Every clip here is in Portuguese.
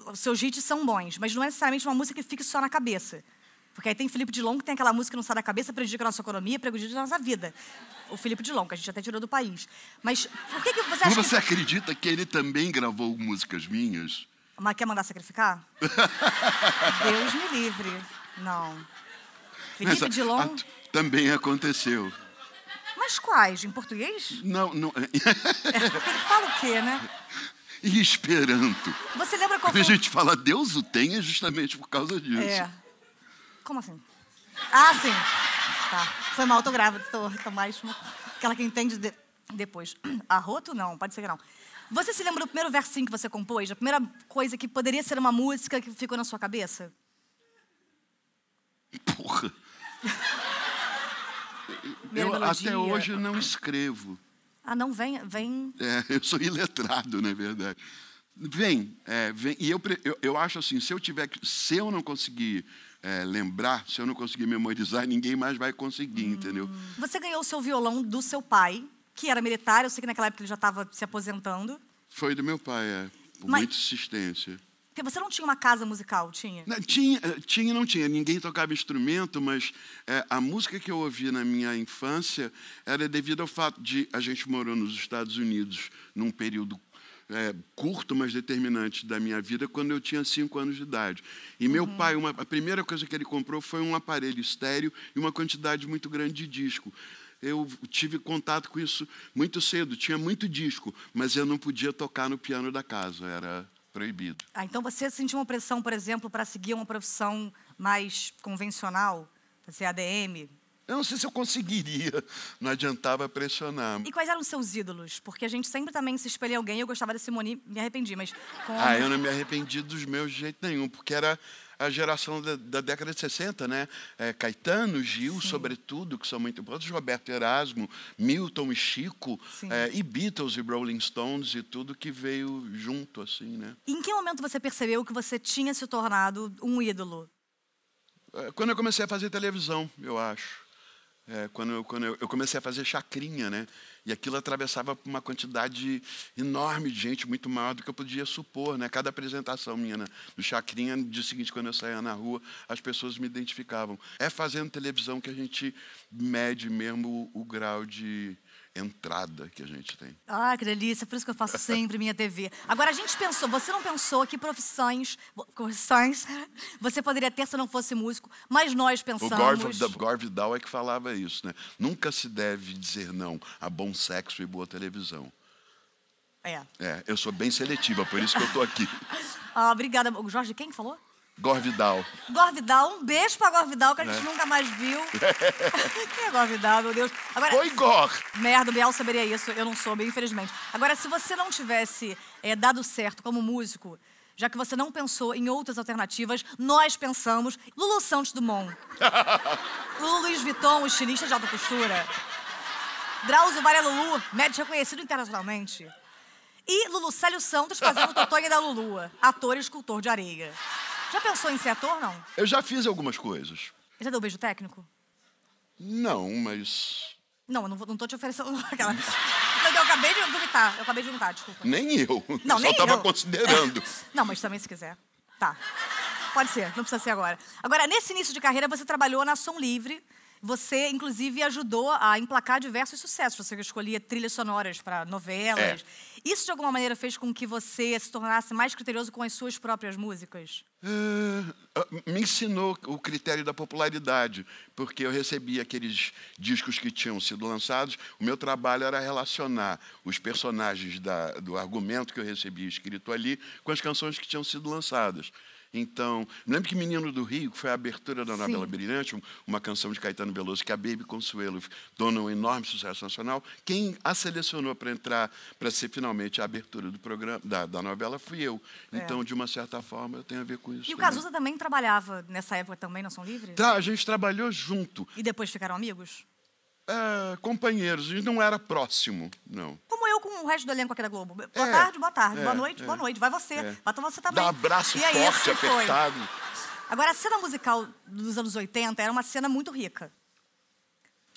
os seus hits são bons, mas não é necessariamente uma música que fique só na cabeça. Porque aí tem Felipe Dilon, que tem aquela música que não sai da cabeça, prejudica a nossa economia, prejudica a nossa vida. O Felipe Dilon, que a gente até tirou do país. Mas por que você acha Você acredita que ele também gravou músicas minhas? Mas quer mandar sacrificar? Deus me livre. Não. Felipe Dilon... Também aconteceu. Mas quais? Em português? Não. Ele fala o quê, né? E Esperanto. Você lembra qual Quando foi... a gente fala Deus o tenha, justamente por causa disso. Como assim? Ah, sim. Tá. Foi mal, tô grávida. Tô mais... Aquela que entende depois. Arroto? Não, pode ser que não. Você se lembra do primeiro versinho que você compôs? A primeira coisa que poderia ser uma música que ficou na sua cabeça? Porra. Eu até hoje não escrevo. Ah, não? Vem. Eu sou iletrado, na verdade. Vem. E eu acho assim, se eu não conseguir lembrar, se eu não conseguir memorizar, ninguém mais vai conseguir, entendeu? Você ganhou o seu violão do seu pai, que era militar. Eu sei que naquela época ele já estava se aposentando. Foi do meu pai, por muita insistência. Porque você não tinha uma casa musical, tinha? Não tinha. Ninguém tocava instrumento, mas a música que eu ouvi na minha infância era devido ao fato de a gente morou nos Estados Unidos num período curto, mas determinante da minha vida, quando eu tinha 5 anos de idade. E meu pai, a primeira coisa que ele comprou foi um aparelho estéreo e uma quantidade muito grande de disco. Eu tive contato com isso muito cedo. Tinha muito disco, mas eu não podia tocar no piano da casa. Era proibido. Então você sentiu uma pressão, por exemplo, para seguir uma profissão mais convencional? Para ser ADM? Eu não sei se eu conseguiria. Não adiantava pressionar. E quais eram os seus ídolos? Porque a gente sempre também se espelha em alguém. Eu gostava da Simone, me arrependi, mas... Eu não me arrependi dos meus de jeito nenhum, porque era a geração da década de 60, né? Caetano, Gil, sobretudo, que são muito importantes, Roberto Erasmo, Milton e Chico, e Beatles e Rolling Stones e tudo que veio junto, assim, né? Em que momento você percebeu que você tinha se tornado um ídolo? Quando eu comecei a fazer televisão, eu acho. Quando eu comecei a fazer chacrinha, né? E aquilo atravessava uma quantidade enorme de gente, muito maior do que eu podia supor, né? Cada apresentação minha no chacrinha, no dia seguinte, quando eu saía na rua, as pessoas me identificavam. É fazendo televisão que a gente mede mesmo o grau de entrada que a gente tem. Ah, que delícia, por isso que eu faço sempre minha TV. Agora, a gente pensou, você não pensou que profissões você poderia ter se não fosse músico, mas nós pensamos... O Gore Vidal é que falava isso, né? Nunca se deve dizer não a bom sexo e boa televisão. Eu sou bem seletiva, por isso que eu estou aqui. Obrigada. O Jorge, quem falou? Gore Vidal. Gore Vidal, um beijo pra Gore Vidal, que a gente nunca mais viu. Quem é Gore Vidal, meu Deus? Agora, Oi, Gore! Merda, o Biel saberia isso, eu não soube, infelizmente. Agora, se você não tivesse dado certo como músico, já que você não pensou em outras alternativas, nós pensamos Lulu Santos Dumont. Lulu Luiz Vuitton, estilista de alta costura. Drauzio Varela Lulu, médico reconhecido internacionalmente. E Lulu Célio Santos fazendo Totonha da Lulu, ator e escultor de areia. Já pensou em ser ator, não? Eu já fiz algumas coisas. Já deu beijo técnico? Não, mas... Não, eu não tô te oferecendo aquela... Eu acabei de vomitar, desculpa. Nem eu. Não, eu nem só tava eu. considerando. Não, mas também se quiser. Tá. Pode ser, não precisa ser agora. Agora, nesse início de carreira, você trabalhou na Som Livre. Você, inclusive, ajudou a emplacar diversos sucessos. Você escolhia trilhas sonoras para novelas. Isso, de alguma maneira, fez com que você se tornasse mais criterioso com as suas próprias músicas? Me ensinou o critério da popularidade, porque eu recebia aqueles discos que tinham sido lançados. O meu trabalho era relacionar os personagens do argumento que eu recebia escrito ali com as canções que tinham sido lançadas. Então, me lembro que Menino do Rio, que foi a abertura da novela Brilhante, uma canção de Caetano Veloso, que a Baby Consuelo tornou um enorme sucesso nacional. Quem a selecionou para entrar, para ser finalmente a abertura do programa, da novela, fui eu. Então, de uma certa forma, eu tenho a ver com isso. E o Cazuza também trabalhava nessa época também na Som Livre? A gente trabalhou junto. E depois ficaram amigos? Companheiros, a gente não era próximo, não. Como eu com o resto do elenco aqui da Globo. Boa tarde, boa noite, boa noite. Vai você, vai você também. Dá um abraço forte, apertado. Agora, a cena musical dos anos 80 era uma cena muito rica.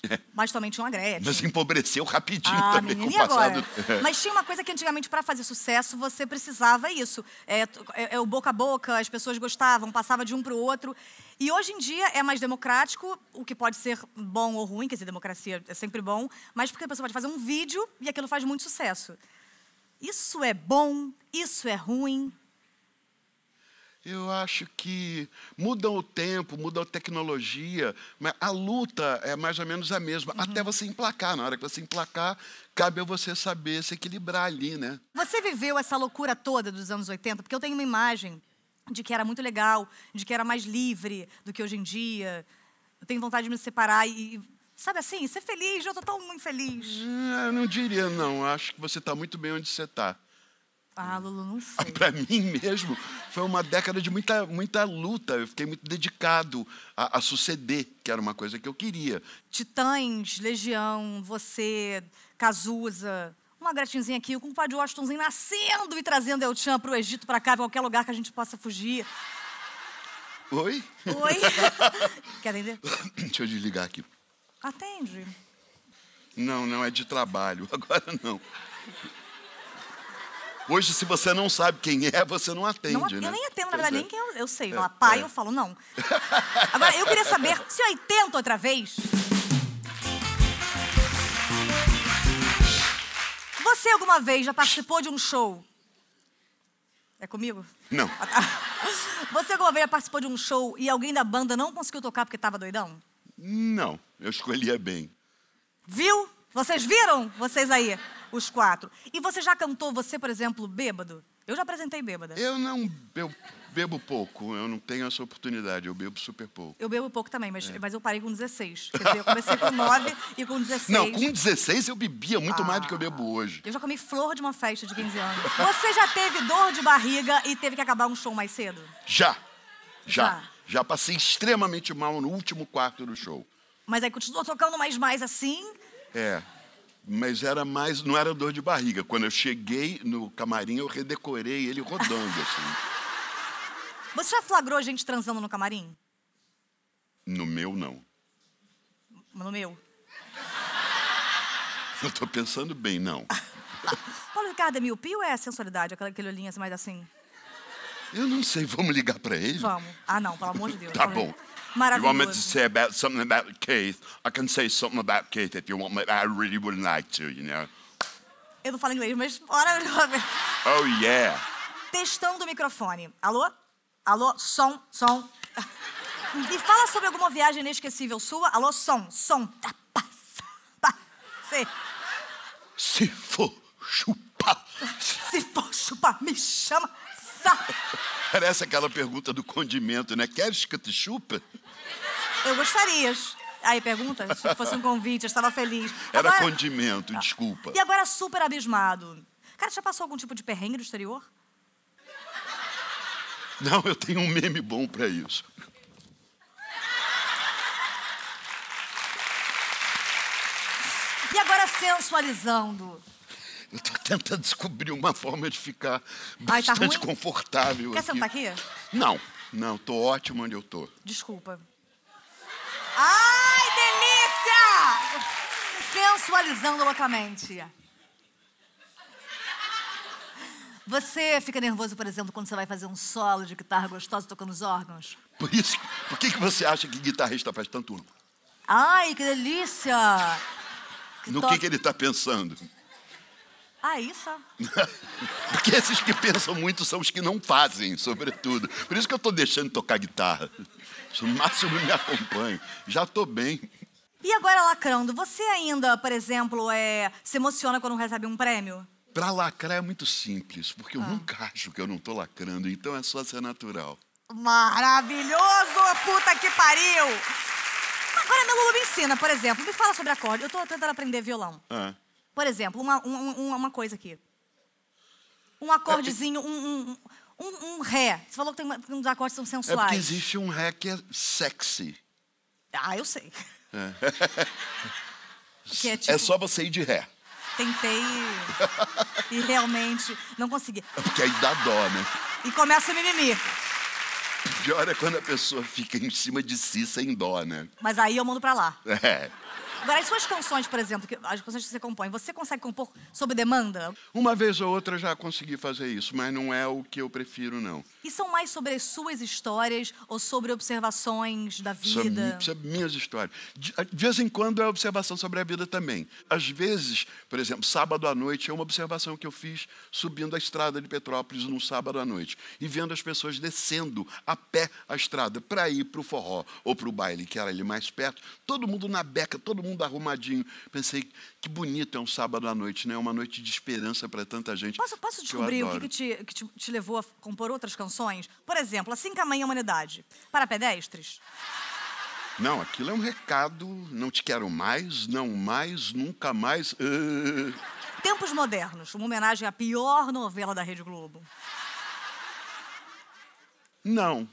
Mas também tinha uma Gretchen. Mas empobreceu rapidinho também menina, com o passado. agora? Mas tinha uma coisa que antigamente, para fazer sucesso, você precisava isso. O boca a boca, as pessoas gostavam, passava de um para o outro. E hoje em dia é mais democrático, o que pode ser bom ou ruim, quer dizer, democracia é sempre bom, mas porque a pessoa pode fazer um vídeo e aquilo faz muito sucesso. Isso é bom? Isso é ruim? Eu acho que muda o tempo, muda a tecnologia, mas a luta é mais ou menos a mesma, até você emplacar. Na hora que você emplacar, cabe a você saber se equilibrar ali, né? Você viveu essa loucura toda dos anos 80? Porque eu tenho uma imagem de que era muito legal, de que era mais livre do que hoje em dia. Eu tenho vontade de me separar e sabe assim, ser feliz. Eu tô tão infeliz. Eu não diria, não. Acho que você está muito bem onde você está. Ah, Lulu, não sei. Para mim mesmo, foi uma década de muita luta. Eu fiquei muito dedicado a suceder, que era uma coisa que eu queria. Titãs, Legião, você, Cazuza, uma Gretchenzinha aqui, com o Padre Washingtonzinho nascendo e trazendo El Chan pro Egito, pra cá, pra qualquer lugar que a gente possa fugir. Oi? Oi? Quer atender? Deixa eu desligar aqui. Atende. Não, é de trabalho. Agora não. Hoje, se você não sabe quem é, você não atende, né? Eu nem atendo, na verdade, nem quem eu sei. Fala pai, eu falo não. Agora, eu queria saber, se eu tento outra vez... Você alguma vez já participou de um show? É comigo? Não. Você alguma vez já participou de um show e alguém da banda não conseguiu tocar porque tava doidão? Não, eu escolhia bem. Viu? Vocês viram? Vocês aí, os 4. E você já cantou, você, por exemplo, bêbado? Eu já apresentei bêbada. Eu bebo pouco, eu não tenho essa oportunidade, eu bebo super pouco. Eu bebo pouco também, mas eu parei com 16. Quer dizer, eu comecei com 9 e com 16... Não, com 16 eu bebia muito mais do que eu bebo hoje. Eu já comi flor de uma festa de 15 anos. Você já teve dor de barriga e teve que acabar um show mais cedo? Já passei extremamente mal no último quarto do show. Mas aí continuou tocando mais assim? Mas era mais, não era dor de barriga. Quando eu cheguei no camarim, eu redecorei ele rodando, assim. Você já flagrou gente transando no camarim? No meu, não. No meu? Eu tô pensando bem, não. Paulo Ricardo é miopia ou é sensualidade? Aquele olhinho assim, mais assim? Eu não sei, vamos ligar pra ele? Vamos. Ah, não, pelo amor de Deus. Tá bom. Maravilhoso. You want me to say something about Keith? I can say something about Keith if you want me. I really would like to, you know. Eu não falo inglês, mas bora. Oh, yeah. Testando o microfone. Alô? Alô? Som. E fala sobre alguma viagem inesquecível sua. Alô? Som. Se for chupar. Se for chupar, me chama. Parece aquela pergunta do condimento, né? Queres que te chupa? Eu gostaria. Aí, pergunta, se fosse um convite, eu estava feliz. Era agora... condimento, desculpa. E agora super abismado. Cara, já passou algum tipo de perrengue do exterior? Não, eu tenho um meme bom pra isso. E agora sensualizando. Eu tô tentando descobrir uma forma de ficar bastante confortável. Quer sentar aqui? Não, tô ótimo onde eu tô. Desculpa. Ai, delícia! Sensualizando loucamente. Você fica nervoso, por exemplo, quando você vai fazer um solo de guitarra gostosa tocando os órgãos? Por que você acha que guitarrista faz tanto? Ai, que delícia! No que ele tá pensando? Ah, isso? Porque esses que pensam muito são os que não fazem, sobretudo. Por isso que eu tô deixando de tocar guitarra. No máximo me acompanho. Já tô bem. E agora, lacrando, você ainda, por exemplo, se emociona quando recebe um prêmio? Pra lacrar é muito simples, porque eu nunca acho que eu não tô lacrando, então é só ser natural. Maravilhoso! Puta que pariu! Agora, meu Lulu, me ensina, por exemplo, me fala sobre acorde. Eu tô tentando aprender violão. Por exemplo, uma coisa aqui. Um acordezinho, um ré. Você falou que tem uns acordes que são sensuais. É porque existe um ré que é sexy. Ah, eu sei. Que É tipo, só você ir de ré. tentei e realmente não consegui. É porque aí dá dó, né? E começa o mimimi. Pior é quando a pessoa fica em cima de si sem dó, né? Mas aí eu mando pra lá. Agora, as suas canções, por exemplo, as canções que você compõe, você consegue compor sob demanda? Uma vez ou outra já consegui fazer isso, mas não é o que eu prefiro, não. E são mais sobre as suas histórias ou sobre observações da vida? Sobre minhas histórias. De vez em quando é observação sobre a vida também. Às vezes, por exemplo, sábado à noite é uma observação que eu fiz subindo a estrada de Petrópolis num sábado à noite e vendo as pessoas descendo a pé a estrada para ir para o forró ou para o baile, que era ali mais perto. Todo mundo na beca, todo mundo arrumadinho. Pensei, que bonito é um sábado à noite, né? Uma noite de esperança para tanta gente. Posso descobrir o que te levou a compor outras canções? Por exemplo, Assim Caminha a Humanidade. Para pedestres? Não, aquilo é um recado, não te quero mais, não mais, nunca mais. Tempos Modernos, uma homenagem à pior novela da Rede Globo. Não,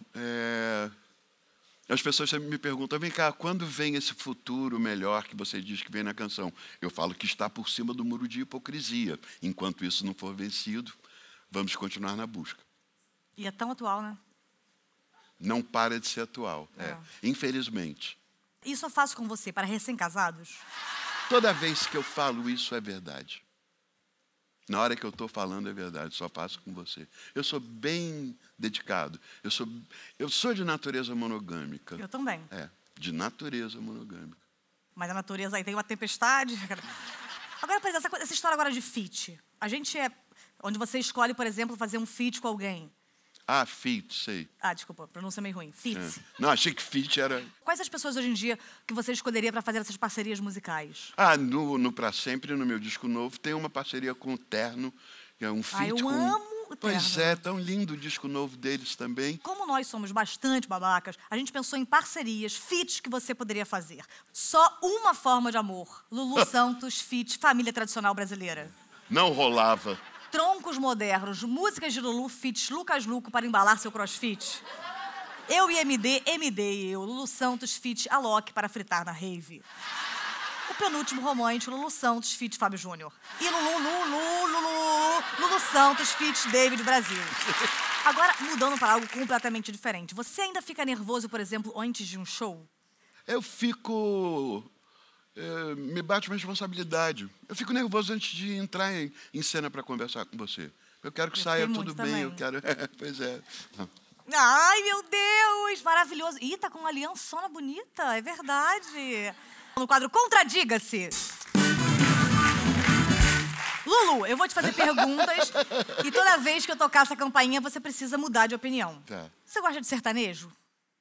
as pessoas sempre me perguntam, vem cá, quando vem esse futuro melhor que você diz que vem na canção? Eu falo que está por cima do muro de hipocrisia. Enquanto isso não for vencido, vamos continuar na busca. E é tão atual, né? Não para de ser atual, infelizmente. Isso eu faço com você, para recém-casados? Toda vez que eu falo isso é verdade. Na hora que eu estou falando é verdade, só faço com você. Eu sou bem dedicado. Eu sou de natureza monogâmica. Eu também. De natureza monogâmica. Mas a natureza aí tem uma tempestade. Agora, por exemplo, essa história agora de feat. A gente onde você escolhe, por exemplo, fazer um feat com alguém. Ah, feat, sei. Ah, desculpa, pronúncia meio ruim. Feat. Não, achei que feat era... Quais as pessoas hoje em dia que você escolheria para fazer essas parcerias musicais? Ah, no Pra Sempre, no meu disco novo, tem uma parceria com o Terno, que é um feat eu amo o Terno. Pois é, tão lindo o disco novo deles também. Como nós somos bastante babacas, a gente pensou em parcerias, feats que você poderia fazer. Só uma forma de amor. Lulu Santos, feat, Família Tradicional Brasileira. Não rolava. Troncos Modernos, músicas de Lulu, feats, Lucas Luco para embalar seu crossfit. Eu e MD, MD e eu, Lulu Santos, feat, Alok para fritar na rave. O penúltimo romântico, Lulu Santos, feat, Fábio Júnior. E Lulu Santos, feat, David Brasil. Agora, mudando para algo completamente diferente. Você ainda fica nervoso, por exemplo, antes de um show? Eu fico... me bate uma responsabilidade. Eu fico nervoso antes de entrar em cena para conversar com você. Eu quero que saia tudo bem, eu quero... Pois é. Ai, meu Deus, maravilhoso. Ih, tá com uma aliançona bonita, é verdade. No quadro Contradiga-se. Lulu, eu vou te fazer perguntas e toda vez que eu tocar essa campainha, você precisa mudar de opinião. Tá. Você gosta de sertanejo?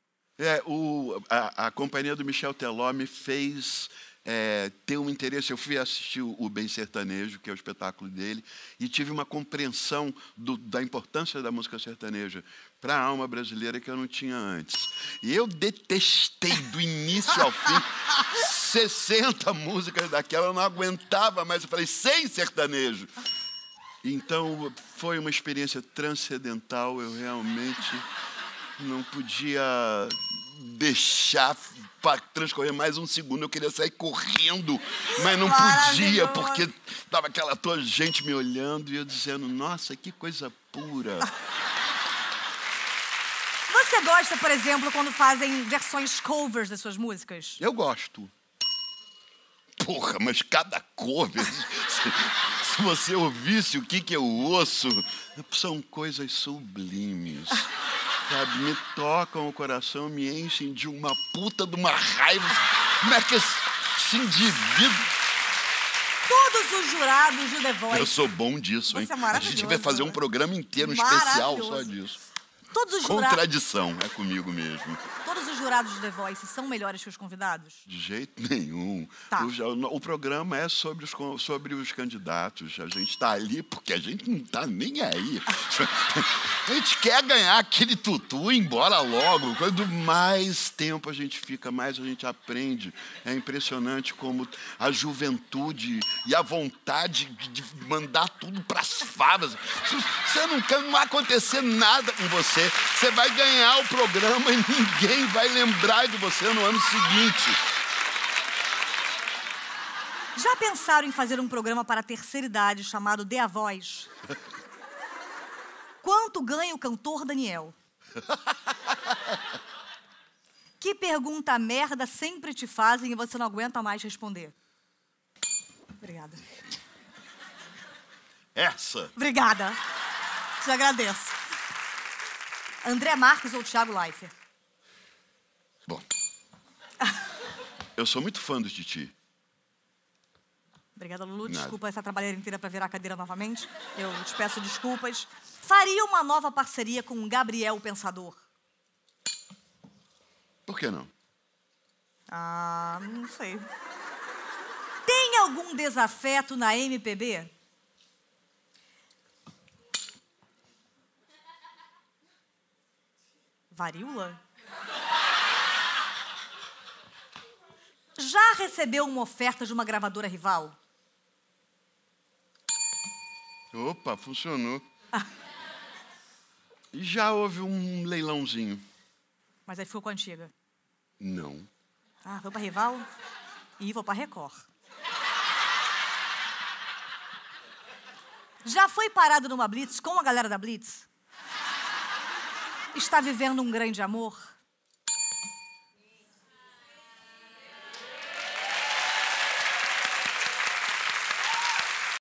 A companhia do Michel Teló me fez ter um interesse. Eu fui assistir o Bem Sertanejo, que é o espetáculo dele, e tive uma compreensão da importância da música sertaneja para a alma brasileira que eu não tinha antes. E eu detestei do início ao fim 60 músicas daquela, eu não aguentava mais. Eu falei, sem sertanejo. Então, foi uma experiência transcendental, eu realmente não podia deixar para transcorrer mais um segundo. Eu queria sair correndo, mas não podia, porque estava aquela toda gente me olhando e eu dizendo, nossa, que coisa pura. Você gosta, por exemplo, quando fazem versões covers das suas músicas? Eu gosto. Porra, mas cada cover, se você ouvisse o que eu ouço, são coisas sublimes. Sabe, me tocam o coração, me enchem de uma puta de uma raiva. Como é que esse indivíduo... Todos os jurados de The Voice... Eu sou bom disso, hein? Você é maravilhoso. A gente vai fazer um programa inteiro, um especial só disso. Todos os jurados... Contradição, é comigo mesmo. Todos os jurados de The Voice são melhores que os convidados? De jeito nenhum. Tá. O programa é sobre os candidatos. A gente está ali porque a gente não está nem aí. A gente quer ganhar aquele tutu e ir embora logo. Quanto mais tempo a gente fica, mais a gente aprende. É impressionante como a juventude e a vontade de mandar tudo para as favas. Você não vai acontecer nada com você. Você vai ganhar o programa e ninguém vai lembrar de você no ano seguinte. Já pensaram em fazer um programa para a terceira idade chamado The A Voz? Quanto ganha o cantor Daniel? Que pergunta merda sempre te fazem e você não aguenta mais responder? Obrigada. Essa. Obrigada. Te agradeço. André Marques ou Thiago Leifert? Bom, eu sou muito fã do Titi. Obrigada, Lulu. Nada. Desculpa essa trabalheira inteira para virar a cadeira novamente. Eu te peço desculpas. Faria uma nova parceria com o Gabriel o Pensador? Por que não? Ah, não sei. Tem algum desafeto na MPB? Varíola? Já recebeu uma oferta de uma gravadora rival? Opa, funcionou. E já houve um leilãozinho. Mas aí ficou com a antiga. Não. Ah, foi pra rival? E vou pra Record. Já foi parado numa blitz com a galera da blitz? Está vivendo um grande amor?